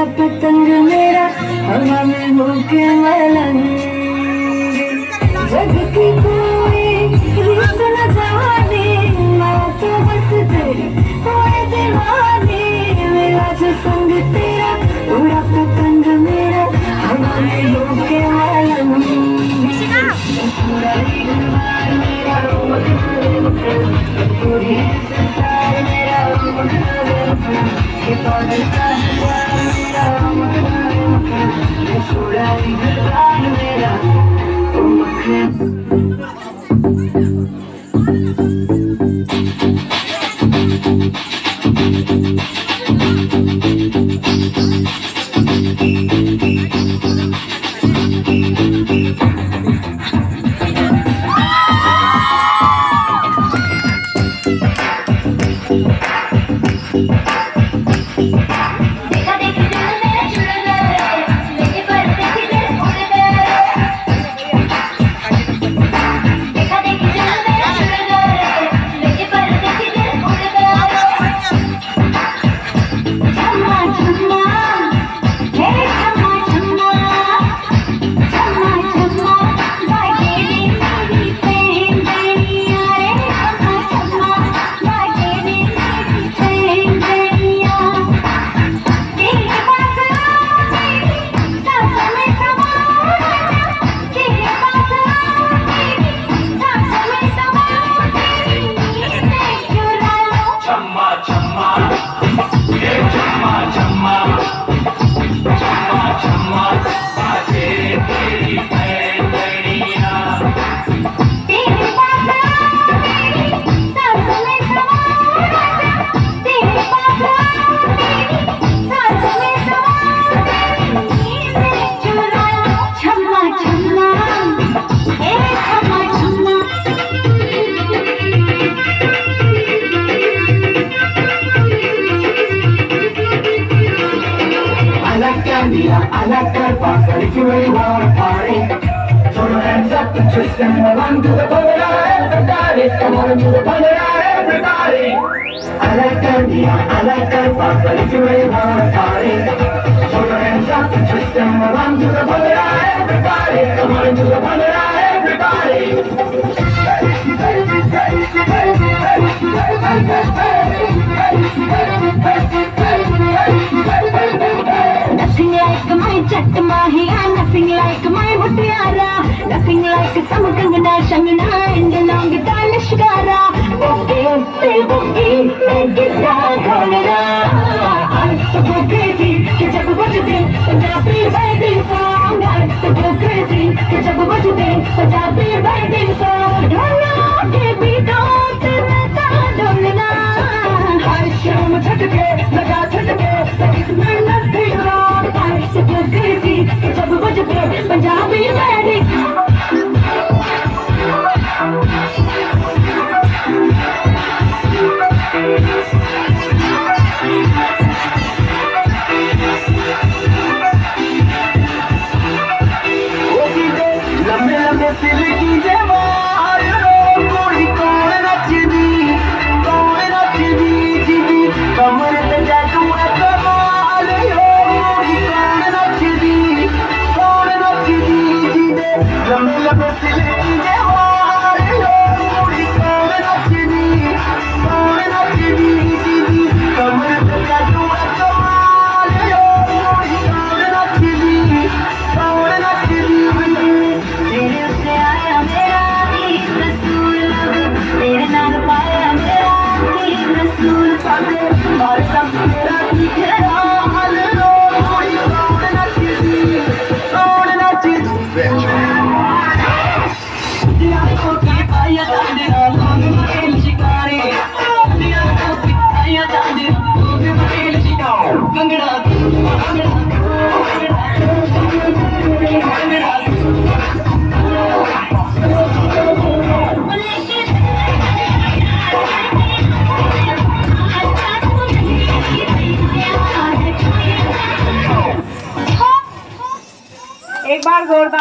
उड़ा पतंग मेरा हवा में होके मलंग, जग की कोई रीत न जाने, मैं तो बस तेरी कोई दीवानी। मेरा जो संग तेरा उड़ा पतंग मेरा हवा में होके मलंग, पूरा दिलवार मेरा पूरी संसार मेरा ये पागल सा मेरा पूरा दिलवार मेरा I like that part, but if you really wanna party, throw your hands up and twist them around to the boogie, everybody. Come on and do the boogie, everybody. I like that beat, I like that part, but if you really wanna party, throw your hands up and twist them around to the boogie, everybody. Come on and do the boogie, everybody. Nothing like my chat mahi, nothing like my mutiara, nothing like some kangana shangana and long danishkara. Boogie, boogie, guitar gana. I'm so crazy, कि जब बजते Punjabi wedding song. I'm so crazy, कि जब बजते Punjabi wedding song. ढोलना के बीटों पे नचा ढोलना, हर शाम झटके लगा झटके, इसमें nothing wrong. I'm so crazy, कि जब बजते पंजाबी wedding song. एक बार जोरदार